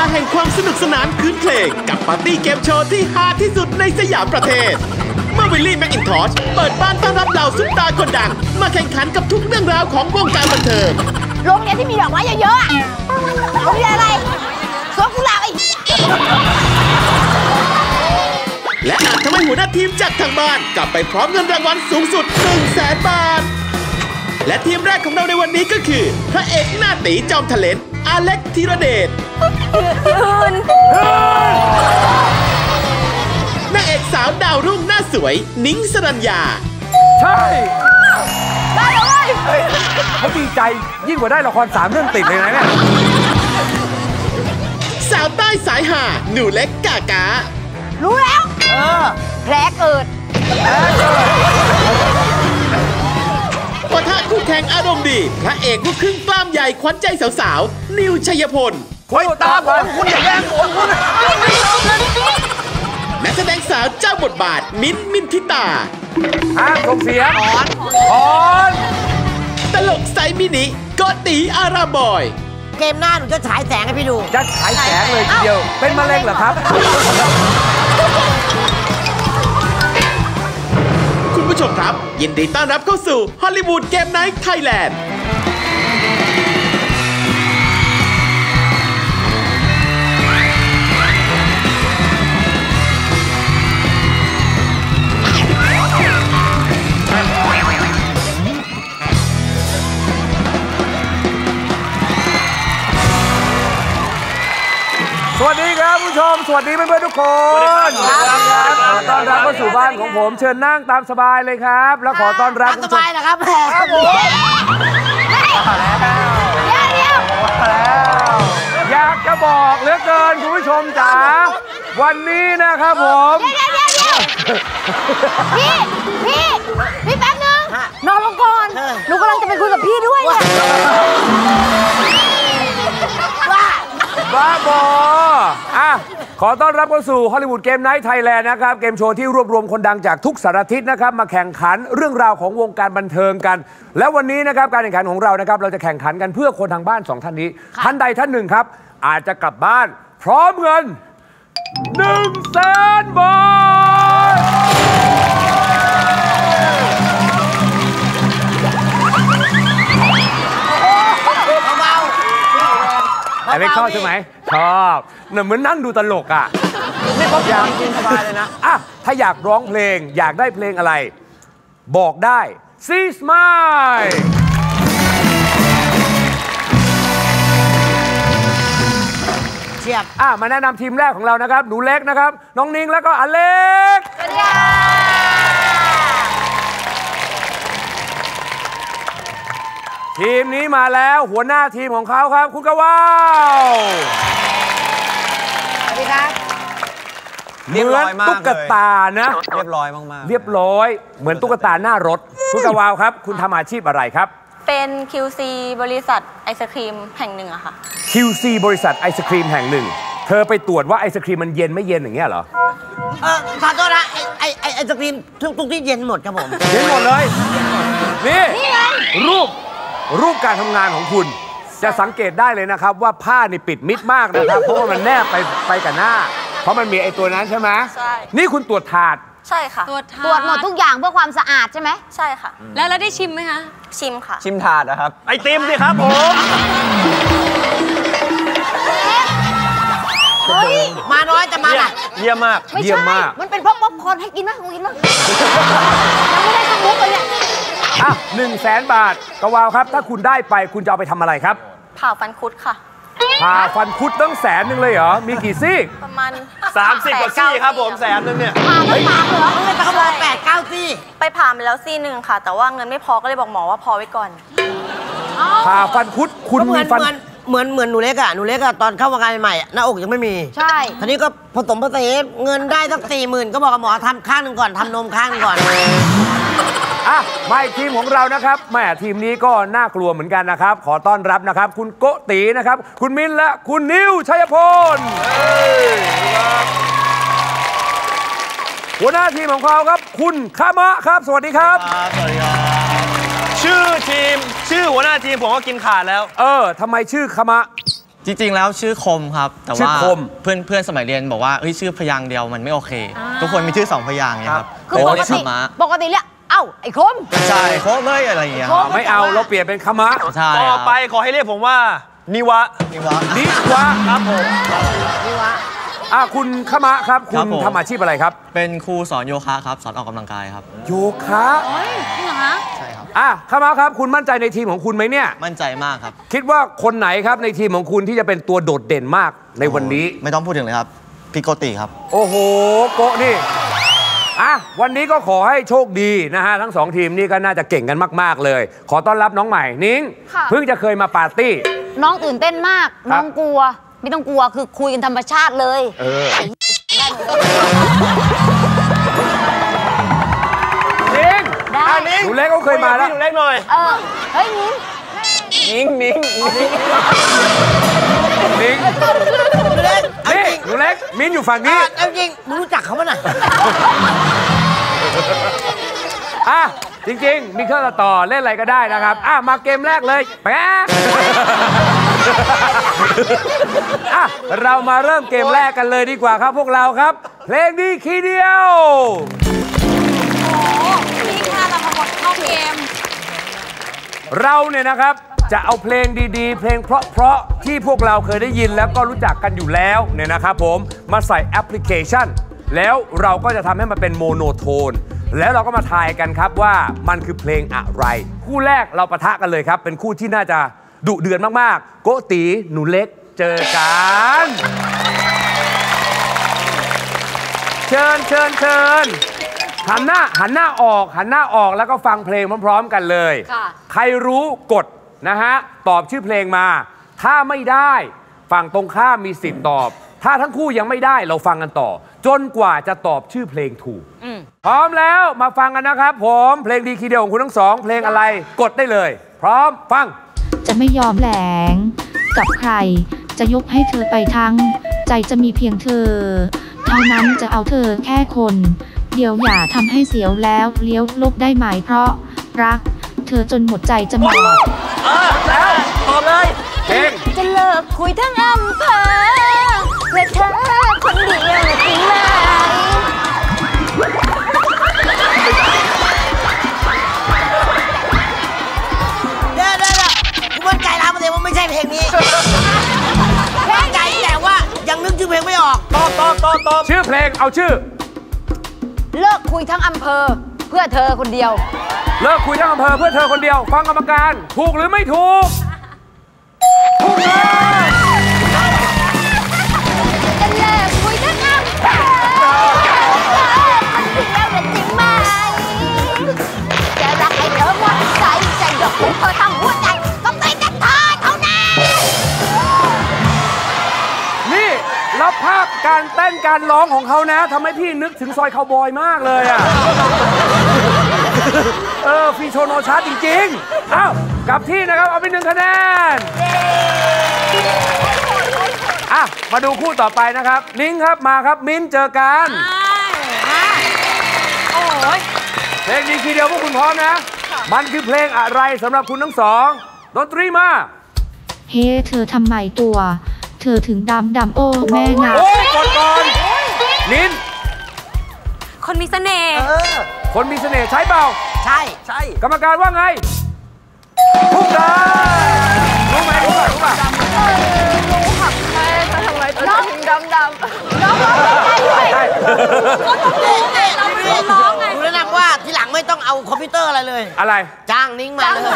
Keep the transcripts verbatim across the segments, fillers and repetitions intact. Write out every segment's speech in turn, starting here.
าแห่งความสนุกสนานคืนเพลงกับปาร์ตี้เกมโชว์ที่ฮาที่สุดในสยามประเทศเมื่อวิลลี่แมคอินทอชเปิดบ้านต้อนรับเหล่าซุปตาคนดังมาแข่งขันกับทุกเรื่องราวของวงการบันเทิงโรงเรียนที่มีดอกไม้เยอะๆโรงเรียนอะไรสวนกุหลาบไอ้และอาจทำให้หัวหน้าทีมจากทางบ้านกลับไปพร้อมเงินรางวัลสูงสุด หนึ่งแสน บาทและทีมแรกของเราในวันนี้ก็คือพระเอกหน้าตีจอมทะเลนอาเล็กธีรเดชนางเอกสาวดาวรุ่งหน้าสวยนิ้งสรัญญาใช่ได้เลยเขาดีใจยิ่งกว่าได้ละครสามเรื่องติดเลยนะเนี่ยสาวใต้สายหาหนูเล็กกาการู้แล้วเออแผลเกิดปะทะคู่แข่งอารมณ์ดีพระเอกลูกครึ่งกล้ามใหญ่ขวัญใจสาวๆนิวชัยพลคุยตาผมคุณอย่าแย่งผมคุณนักแสดงสาวเจ้าบทบาทมิ้นท์มินทิตาห้ามส่งเสียงอ่อนอ่อนตลกไซมินิโกติอารามบอยเกมหน้าหนูจะฉายแสงให้พี่ดูจะฉายแสงเลยทีเดียวเป็นมะเร็งเหรอครับคุณผู้ชมครับยินดีต้อนรับเข้าสู่ฮอลลีวูดเกมไนท์ไทยแลนด์สวัสดีครับผู้ชมสวัสดีเพื่อนๆทุกคนขอต้อนรับเข้าสู่บ้านของผมเชิญนั่งตามสบายเลยครับแล้วขอต้อนรับสบายนะครับแม่ครับผมเดี๋ยวเดี๋ยวอยากจะบอกเหลือเกินคุณผู้ชมจ๋าวันนี้นะครับผมเดี๋ยวเดี๋ยวเดี๋ยวพี่พี่พี่แป๊บนึงนอนลงก่อนหนูกำลังจะไปคุยกับพี่ด้วยเนี่ยบ้าบออ่ะขอต้อนรับเข้าสู่ฮอลลีวูดเกมไนท์ไทยแลนด์นะครับเกมโชว์ที่รวบรวมคนดังจากทุกสารทิศนะครับมาแข่งขันเรื่องราวของวงการบันเทิงกันและวันนี้นะครับการแข่งขันของเรานะครับเราจะแข่งขันกันเพื่อคนทางบ้านสองท่านนี้ท่านใดท่านหนึ่งครับอาจจะกลับบ้านพร้อมเงินหนึ่งแสนบาทไอ้เล็กชอบใช่ไหมชอบเหมือนนั่งดูตลกอ่ะนี่เขาอยากกินสบายเลยนะอ่ะถ้าอยากร้องเพลงอยากได้เพลงอะไรบอกได้ซีสมายเชียบอ่ะมาแนะนำทีมแรกของเรานะครับหนูเล็กนะครับน้องนิ้งแล้วก็อเล็กสวัสดีค่ะทีมนี้มาแล้วหัวหน้าทีมของเขาครับคุณกวาวสวัสดีครับเหมือนตุ๊กตานะเรียบร้อยมากๆเรียบร้อยเหมือนตุ๊กตาหน้ารถคุณกวาวครับคุณทำอาชีพอะไรครับเป็น คิว ซี บริษัทไอศครีมแห่งหนึ่งอะค่ะคิว ซี บริษัทไอศครีมแห่งหนึ่งเธอไปตรวจว่าไอศครีมมันเย็นไม่เย็นอย่างเงี้ยเหรอเออขอโทษนะไอไอไอศครีมทุกทุกที่เย็นหมดครับผมเย็นหมดเลยนี่รูปรูปการทำงานของคุณจะสังเกตได้เลยนะครับว่าผ้านี่ปิดมิดมากนะครับเพราะว่ามันแนบไปไปกับหน้าเพราะมันมีไอตัวนั้นใช่ไหมใช่นี่คุณตรวจถาดใช่ค่ะตรวจตรวจหมดทุกอย่างเพื่อความสะอาดใช่ไหมใช่ค่ะแล้วแล้วได้ชิมไหมคะชิมค่ะชิมถาดนะครับไอติมสิครับผมเฮ้ยมาน้อยแต่มาหนักเยี่ยมมากเยี่ยมมากมันเป็นเพราะป๊อปคอร์นให้กินไหมมึงกินไหมยังไม่ได้ทำมุกเลยเนี่ยอ่ะหนึ่งแสนบาทกวาวครับถ้าคุณได้ไปคุณจะเอาไปทำอะไรครับผ่าฟันคุดค่ะผ่าฟันคุดตั้งแสนหนึ่งเลยเหรอมีกี่ซี่ประมาณสามสิบกว่าซี่ครับผมแสนนึงเนี่ยผ่าไม่ผ่าเหรอไม่แต่เขาบอกแปดเก้าซี่ไปผ่ามาแล้วซี่หนึ่งค่ะแต่ว่าเงินไม่พอก็เลยบอกหมอว่าพอไว้ก่อนผ่าฟันคุดคุณมีฟันเหมือนเหมือนหนูเล็กอะหนูเล็กอะตอนเข้าวงการใหม่หน้าอกยังไม่มีใช่ทีนี้ก็ผสมผสมเงินได้สักสี่หมื่นก็บอกกับหมอทำข้างหนึ่งก่อนทำนมข้างหนึ่งก่อนอ่ะมาอีกทีมของเรานะครับแม่ทีมนี้ก็น่ากลัวเหมือนกันนะครับขอต้อนรับนะครับคุณโกตีนะครับคุณมิ้นและคุณนิวชัยพลหัวหน้าทีมของเขาครับคุณคามะครับสวัสดีครับสวัสดีครับชื่อทีมชื่อหัวหน้าทีมผมก็กินขาดแล้วเออทำไมชื่อคามะจริงๆแล้วชื่อคมครับแต่ว่าเพื่อนเพื่อนสมัยเรียนบอกว่าเฮ้ยชื่อพยางค์เดียวมันไม่โอเคทุกคนมีชื่อสองพยางค์เนี่ยครับคือปกติปกติเรียกเอ้าไอ้คมใช่โคมเลยอะไรอย่างเงี้ยไม่เอาเราเปลี่ยนเป็นคมะใช่ต่อไปขอให้เรียกผมว่านิวะนิวะนิวะครับผมนิวะอ่ะคุณคมะครับคุณทำอาชีพอะไรครับเป็นครูสอนโยคะครับสอนออกกำลังกายครับโยคะเฮ้ยจริงเหรอคะใช่ครับอ่ะคมะครับคุณมั่นใจในทีมของคุณไหมเนี่ยมั่นใจมากครับคิดว่าคนไหนครับในทีมของคุณที่จะเป็นตัวโดดเด่นมากในวันนี้ไม่ต้องพูดถึงเลยครับพี่โกติครับโอ้โหโกนี่อ่ะวันนี้ก็ขอให้โชคดีนะฮะทั้งสองทีมนี่ก็น่าจะเก่งกันมากๆเลยขอต้อนรับน้องใหม่นิ้งเพิ่งจะเคยมาปาร์ตี้น้องตื่นเต้นมากน้องกลัวไม่ต้องกลัวคือคุยกันธรรมชาติเลยเออนิ้งได้หนูเล็กก็เคยมาแล้วหนูเล็กหน่อยเออเฮ้ยนิ้งนิ้งนิ้งนิ้งนี่หนูเล็กมิ้นอยู่ฝั่งนี้เอาจริงมึงรู้จักเขามั้ยน่ะอ่ะจริงๆมีเครื่องต่อเล่นอะไรก็ได้นะครับอ่ะมาเกมแรกเลยแป๊ะอ่ะเรามาเริ่มเกมแรกกันเลยดีกว่าครับพวกเราครับเพลงดีคีย์เดียวโอ้นี่ค่ะเรามาหมดเข้าเกมเราเนี่ยนะครับจะเอาเพลงดีๆเพลงเพราะๆที่พวกเราเคยได้ยินแล้วก็รู้จักกันอยู่แล้วเนี่ยนะครับผมมาใส่แอปพลิเคชันแล้วเราก็จะทำให้มันเป็นโมโนโทนแล้วเราก็มาทายกันครับว่ามันคือเพลงอะไรคู่แรกเราปะทะกันเลยครับเป็นคู่ที่น่าจะดุเดือดมากๆโกตีหนูเล็กเจอกันเชิญเชิญเชิญหันหน้าหันหน้าออกหันหน้าออกแล้วก็ฟังเพลงพร้อมๆกันเลยใครรู้กดนะฮะตอบชื่อเพลงมาถ้าไม่ได้ฝั่งตรงข้ามมีสิทธิ์ตอบถ้าทั้งคู่ยังไม่ได้เราฟังกันต่อจนกว่าจะตอบชื่อเพลงถูกพร้อมแล้วมาฟังกันนะครับผมเพลงดีคีย์เดียวของคุณทั้งสองเพลงอะไรกดได้เลยพร้อมฟังจะไม่ยอมแหลงกับใครจะยกให้เธอไปทั้งใจจะมีเพียงเธอเท่านั้นจะเอาเธอแค่คนเดียวอย่าทำให้เสียวแล้วเลี้ยวลบได้ไหมเพราะรักเธอจนหมดใจจะหมดเออแล้วตอบเลยเพลงจะเลิกคุยทั้งอำเภอเพื่อเธอคนเดียวจริงไหมเดี๋ยวเดี๋ยวกูมั่นใจร้านเปอร์เซ็นต์ว่าไม่ใช่เพลงนี้มั่นใจแต่ว่ายังนึกชื่อเพลงไม่ออกตอบตอบตอบตอบชื่อเพลงเอาชื่อเลิกคุยทั้งอำเภอเพื่อเธอคนเดียวเลิกคุยทั้งอำเภอเพื่อเธอคนเดียวฟังกรรมการถูกหรือไม่ถูกถูกเลยจะเลิกคุยทั้งอำเภอคนเดียวจริงไหมจะรักให้เธอหมดใจจะยกให้เธอทั้งหัวใจก็ไม่แต่เธอเท่านั้นนี่แล้วภาพการเต้นการร้องของเขานะทำให้พี่นึกถึงซอยคาวบอยมากเลยอ่ะเออฟีโชโนชาร์จจริงๆอ้าวกลับที่นะครับเอาไปหนึ่งคะแนนอ่ะมาดูคู่ต่อไปนะครับนิ้งครับมาครับมิ้นเจอกันโอ้ยเพลงดีทีเดียวพวกคุณพร้อมนะมันคือเพลงอะไรสำหรับคุณทั้งสองดนตรีมาเฮ้เธอทำไมตัวเธอถึงดำดำโอ้แม่งาโอ้ยกดก่อนนิ้นคนมีเสน่ห์คนมีเสน่ห์ใช้เปล่าใช่ใช่กรรมการว่าไงถูกได้รู้ไหมรู้ป่ะรู้ป่ะรู้ค่ะใช่ทำไมตัวถึงดำดำน้องร้องได้ด้วยก็ต้องรู้ไงเราไม่ได้ร้องไงดูแนะนำว่าทีหลังไม่ต้องเอาคอมพิวเตอร์อะไรเลยอะไรจ้างนิ้งมาเลย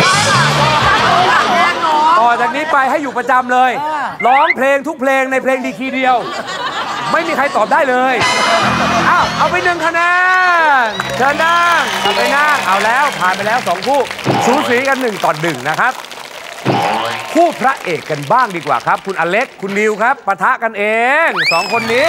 ต่อจากนี้ไปให้อยู่ประจำเลยร้องเพลงทุกเพลงในเพลงดีคีย์เดียวไม่มีใครตอบได้เลยอ้าวเอาไปหนึ่งคะแนนเชิญนั่งกลับไปนั่งเอาแล้วผ่านไปแล้วสองคู่สูสีกันหนึ่งต่อหนึ่งนะครับคู่พระเอกกันบ้างดีกว่าครับคุณอเล็กคุณนิวครับปะทะกันเองสองคนนี้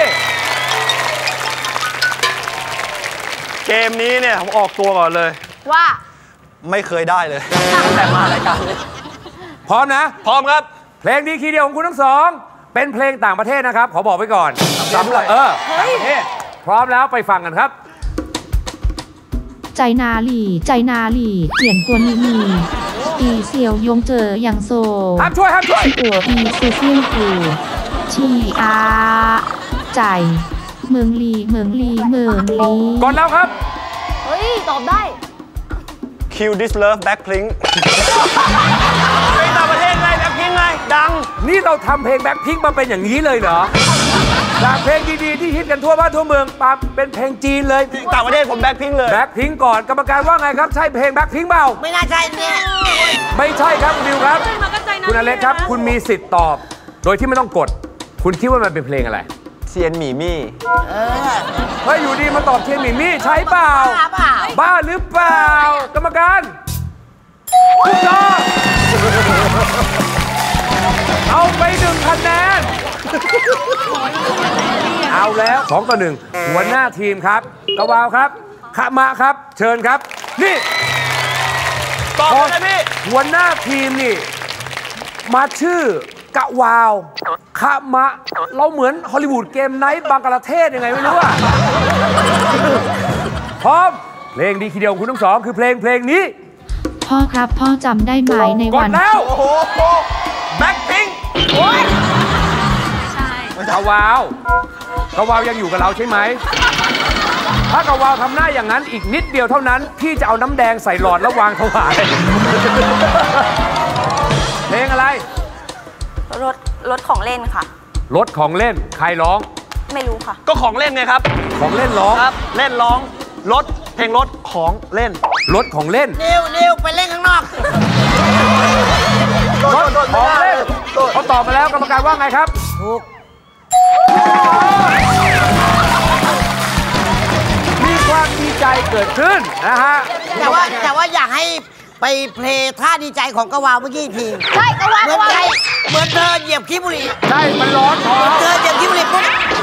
เกมนี้เนี่ยผมออกตัวก่อนเลยว่าไม่เคยได้เลยแต่มารายการนี้พร้อมนะพร้อมครับเพลงดีคีย์เดียวของคุณทั้งสองเป็นเพลงต่างประเทศนะครับขอบอกไว้ก่อนสำหรับเออต่างประเทศพร้อมแล้วไปฟังกันครับใจนาลีใจนาลีเปลี่ยนตัวนีนีอีเสี่ยวยงเจออย่างโซห้ามช่วยห้ามช่วยที่อัวอีเซียเซียงอูชีอาใจเมืองลีเมืองลีเมืองลีก่อนแล้วครับเฮ้ย ตอบได้ Kill This Love Blackpink ไปต่างประเทศไงแบ็คพิงไง ดังนี่เราทำเพลงแบ็คพิงค์มาเป็นอย่างนี้เลยเหรอจากเพลงดีๆที่ฮิตกันทั่วบ้านทั่วเมืองปั๊บเป็นเพลงจีนเลยต่างประเทศผมแบ็คพิงเลยแบ็คพิงค์ก่อนกรรมการว่าไงครับใช่เพลงแบ็คพิงค์เปล่าไม่น่าใช่เนี่ยไม่ใช่ครับคุณดิวครับคุณอเล็กครับคุณมีสิทธิ์ตอบ โดยที่ไม่ต้องกด คุณคิดว่ามันเป็นเพลงอะไรเซียนหมี่มี่เฮ้ยอยู่ดีมาตอบเทียนหมี่มี่ใช่เปล่าบ้าเปล่าบ้าหรือเปล่า กรรมการถูกต้องเอาไปหนึ่งคะแนนเอาแล้วสองต่อหนึ่งหัวหน้าทีมครับกวาวครับขมาครับ เชิญครับ นี่ตอบเลยพี่หัวหน้าทีมนี่ มาชื่อกะวาวขมะ เราเหมือนฮอลลีวูดเกมไนท์บังกลาเทศยังไงไม่รู้อะพร้อมเพลงดีทีเดียวของคุณทั้งสองคือเพลงเพลงนี้พ่อครับพ่อจำได้ไหมในกวัดนแล้วโอ้โหแบ็คพิงกะวาวกะวาวยังอยู่กับเราใช่ไหมถ้ากะวาวทำหน้าอย่างนั้นอีกนิดเดียวเท่านั้นพี่จะเอาน้ำแดงใส่หลอดแล้ววางถวายเพลงอะไรรถรถของเล่นค่ะรถของเล่นใครร้องไม่รู้ค่ะก็ของเล่นไงครับของเล่นร้องครับ เล่นร้อง รถ เพลงรถของเล่นรถของเล่นนิวนิวไปเล่นข้างนอกรถของเล่นเขาตอบมาแล้วกรรมการว่าไงครับถูกมีความดีใจเกิดขึ้นนะฮะแต่ว่าแต่ว่าอยากให้ไปเพลงท่าดีใจของกะวาวเมื่อกี้อีกทีใช่กะวาวเหมือนกะวาวใจเหมือนเธอเหยียบขี้บุหรี่ใช่มันร้อนพอเธอเหยียบขี้บุหรี่ปุ๊บ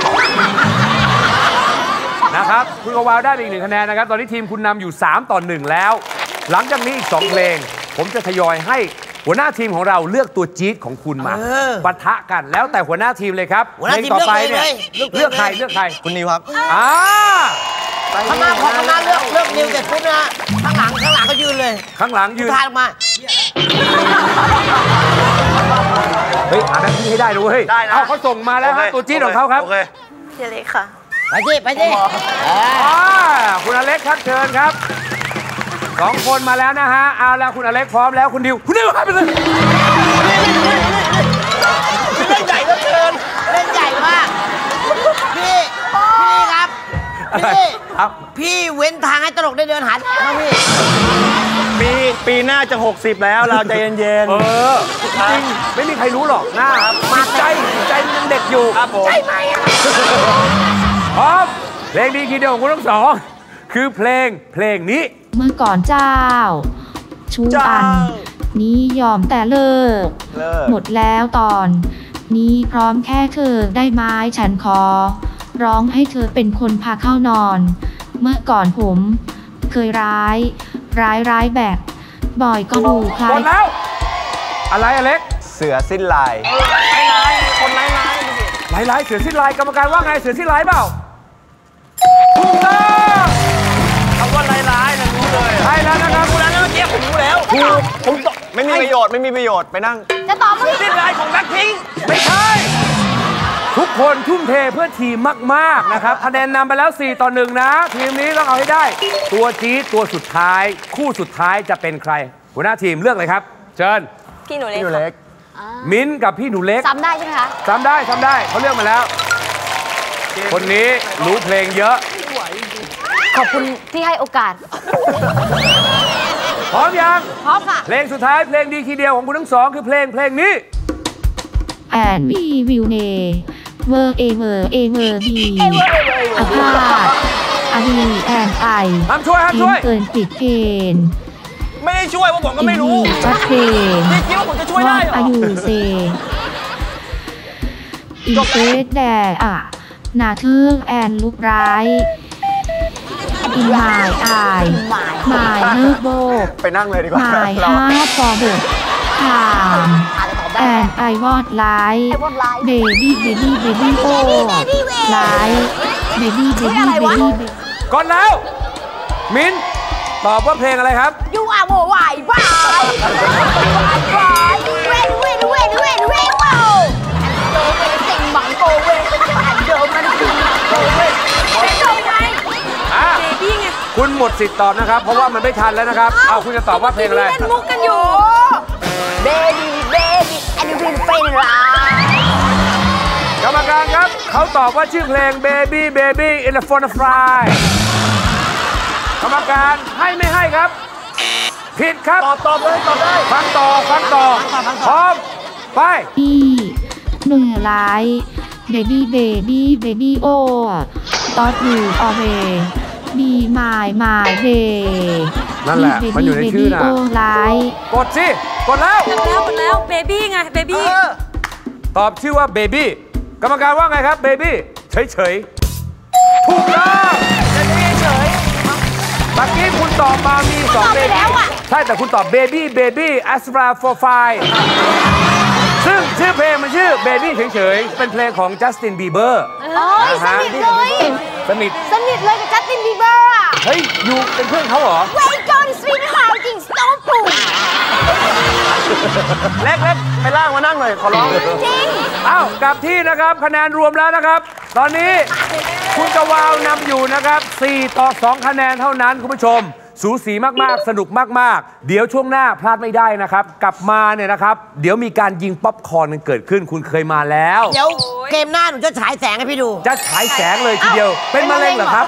นะครับคุณกวาวได้ไปอีกหนึ่งคะแนนนะครับตอนนี้ทีมคุณนำอยู่สามต่อหนึ่งแล้ว หลังจากนี้อีกสองเพลง ผมจะทยอยให้หัวหน้าทีมของเราเลือกตัวจี๊ดของคุณมาปะทะกันแล้วแต่หัวหน้าทีมเลยครับหัวหน้าทีมต่อเลือกไปเพลงเนี่ยเลยเลือกใครเลือกใครคุณนิวครับอ่าขมาขอขมาเลือกเลือกนิวเสร็จปุ๊บนะข้างหลังข้างหลังก็ยืนเลยข้างหลังยืนทานออกมาเฮ้ยหาแบบนี้ให้ได้ด้วยเฮ้ยได้นะเอาเขาส่งมาแล้วฮะโอเคตัวจี๊ดของเขาครับโอเคเจเล็กค่ะไปสิไปสิอ่าคุณอเล็กครับเชิญครับสองคนมาแล้วนะฮะเอาแล้วคุณอเล็กพร้อมแล้วคุณดิวคุณดิวครับไปเลยเล่นใหญ่เหลือเกินเล่นใหญ่มากพี่พี่ครับพี่ครับพี่เว้นทางให้ตลกได้เดินหันมาพี่ปีปีหน้าจะหกสิบแล้วเราใจเย็นเออจริงไม่มีใครรู้หรอกหน้ามาใจใจยังเด็กอยู่ๆครับผมพร้อมเพลงดีทีเดียวของคุณทั้งสองคือเพลงเพลงนี้เมื่อก่อนเจ้า ชูอัน นี้ยอมแต่เลิกเลิกหมดแล้วตอน นี้พร้อมแค่เธอได้ไหมฉันขอ ร้องให้เธอเป็นคนพาเข้านอน เมื่อก่อนผม เคยร้าย ร้ายร้ายแบบบ่อยก็ดูคล้าหมยดแล้ว อะไรอเล็กเสือสิ้นลายคนไร้ไร้ลายลายเสือสิ้นลายกรรมการว่าไงเสือสิ้นลายเปล่าถูกต้องคำว่าไร้ไร้นะรู้เลยใช่แล้วนะครับรู้แล้วนะเมื่อกี้ผมรู้แล้วถูกผมตอบไม่มีประโยชน์ไม่มีประโยชน์ไปนั่งจะตอบเมื่อกี้สิ้นลายของแบ็คพิงไม่ใช่ ทุกคนทุ่มเทเพื่อทีมมากๆนะครับคะแนนนำไปแล้วสี่ต่อหนึ่งนะ ทีมนี้ต้องเอาให้ได้ ตัวจี๊ดตัวสุดท้าย คู่สุดท้ายจะเป็นใคร หัวหน้าทีมเลือกเลยครับ เชิญพี่หนูเล็กพี่หนูเล็กมิ้นท์กับพี่หนูเล็กซ้ำได้ใช่ไหมคะจำได้จำได้เขาเลือกมาแล้ว คนนี้รู้เพลงเยอะขอบคุณที่ให้โอกาสพร้อมยังพร้อมค่ะเพลงสุดท้ายเพลงดีทีเดียวของคุณทั้งสองคือเพลงเพลงนี้แอนวีวิวเนเวอร์เอเวอร์เอเวอร์บีอาพาธอารีแอนไอห้ามช่วยห้ามทีช่มวยเกินปิดเพนไม่ได้ช่วยเพราะผมก็ไม่รู้ชัดเจนนี่คิดว่าผมจะช่วยได้เหรออายุเซอินเฟสแดอะหนาทึ่งแอนลุกร้ายอินหมายอายหมายเลิกโบกไปนั่งเลยดีกว่าหมายเราฮาร์ดฟอร์เบิร์ดถามแอนไอวอดไลท์เบบี้เบบี้เบบี้โอไลท์เบบี้เบบี้เบบี้ก่อนแล้ว มิ้นท์ตอบว่าเพลงอะไรครับยูอาโมวายบายบายเวนเวนเวนเวนเวนว้าวโดเวนสิงหมังโกเวนโดมันสิงหมังโกเวนเป็นโดไงอ่ะคุณหมดสิทธิ์ตอบนะครับ เพราะว่ามันไม่ทันแล้วนะครับ เอาคุณจะตอบว่าเพลงอะไรเล่นมุกกันอยู่เบบี้เบบี้อันนี้เป็นเป็นไรกรรมการครับเขาตอบว่าชื่อเพลง Baby Baby in the Phone Fly กรรมการให้ไม่ให้ครับ ผิดครับตอบตอบเลยตอบได้ฟังต่อฟังต่อพร้อมไปอีหนึ่งร้ายเบบี้เบบี้เบบี้โอตอดอยู่ออเวบีมายมายเดนั่นแหละมันอยู่ในชื่อนะโอร้ายกดสิ กดแล้วกดแล้วกดแล้วเบบี้ไงเบบี้ตอบชื่อว่า Baby กรรมการว่าไงครับ Baby เฉยเฉยๆถูกต้องเบบี้เฉยเมื่อกี้คุณตอบมามีสองเบบี้ใช่แต่คุณตอบ Baby Baby Astra for Five ซึ่งชื่อเพลงมันชื่อ Baby เฉยเฉยๆเป็นเพลงของ Justin Bieber โอ้ยสนิทเลยสนิทสนิทเลยกับจัสตินบีเบอร์อะเฮ้ยอยู่เป็นเพื่อนเขาเหรอเวกอนสวีทฮาร์จริงสโตนปูเล็กเล็กไปล่างมานั่งหน่อยขอร้องจริงอ้าวกลับที่นะครับคะแนนรวมแล้วนะครับ ตอนนี้คุณกวาวนำอยู่นะครับสี่ต่อสองคะแนนเท่านั้นคุณผู้ชม สูสีมากๆสนุกมากๆเดี๋ยวช่วงหน้าพลาดไม่ได้นะครับ กลับมาเนี่ยนะครับเดี๋ยวมีการยิงป๊อปคอร์นกันเกิดขึ้นคุณเคยมาแล้วเดี๋ยวเกมหน้าหนูจะฉายแสงให้พี่ดูจะฉายแสงเลยทีเดียวเป็นมะเร็งเหรอครับ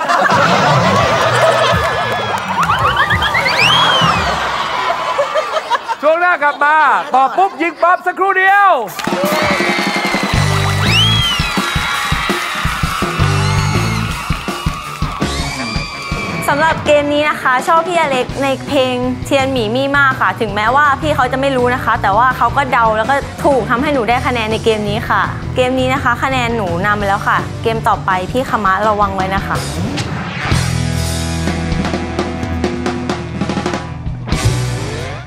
ช่วงหน้ากลับมาตอบปุ๊บยิงป๊อปสักครู่เดียวสำหรับเกมนี้นะคะชอบพี่อเล็กในเพลงเทียนหมีมี่มากค่ะถึงแม้ว่าพี่เขาจะไม่รู้นะคะแต่ว่าเขาก็เดาแล้วก็ถูกทำให้หนูได้คะแนนในเกมนี้ค่ะเกมนี้นะคะคะแนนหนูนำไปแล้วค่ะเกมต่อไปพี่ขมะระวังไว้นะคะ